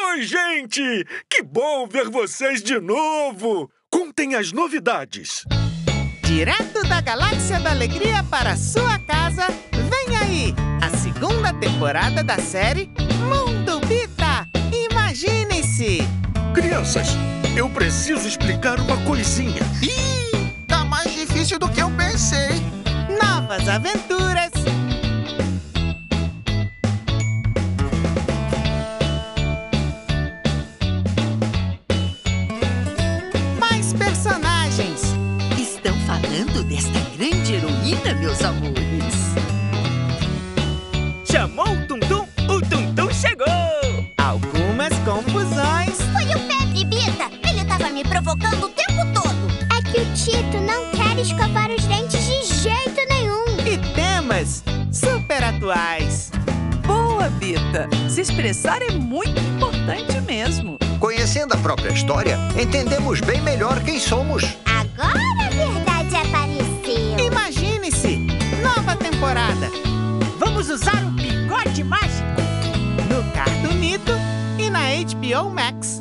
Oi, gente! Que bom ver vocês de novo! Contem as novidades. Direto da Galáxia da Alegria para sua casa, vem aí a segunda temporada da série Mundo Bita. Imagine-se! Crianças, eu preciso explicar uma coisinha. Ih, tá mais difícil do que eu pensei. Novas aventuras, mais personagens, Estão falando desta grande heroína, meus amores. Chamou o Tum-Tum chegou! algumas confusões Foi o Pepe, Bita. Ele tava me provocando o tempo todo. É que o Tito não quer escovar os dentes de jeito nenhum. e temas super atuais. Boa, Bita. Se expressar é muito importante mesmo. Conhecendo a própria história, entendemos bem melhor quem somos. Agora a verdade apareceu. Imagine-se! Nova temporada Vamos usar um bigode mágico! no Cartoonito e na HBO Max.